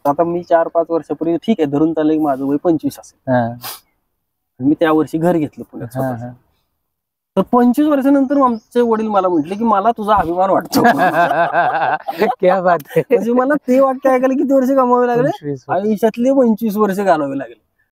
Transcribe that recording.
आता मी 4-5 वर्षापूर्वी ठीक आहे धरून चाललं की माझं वय 25 असेल. मी त्या वर्षी घर घेतलं पुण्यात स्वतःचं. तर 25 वर्षानंतर आमचे वडील मला म्हटले की मला तुझा अभिमान वाटतो. क्या बात आहे. म्हणजे मला ते वाक्य ऐकायला किती वर्ष गमावे लागले, आयुष्यातले 25 वर्ष घालवावे लागले.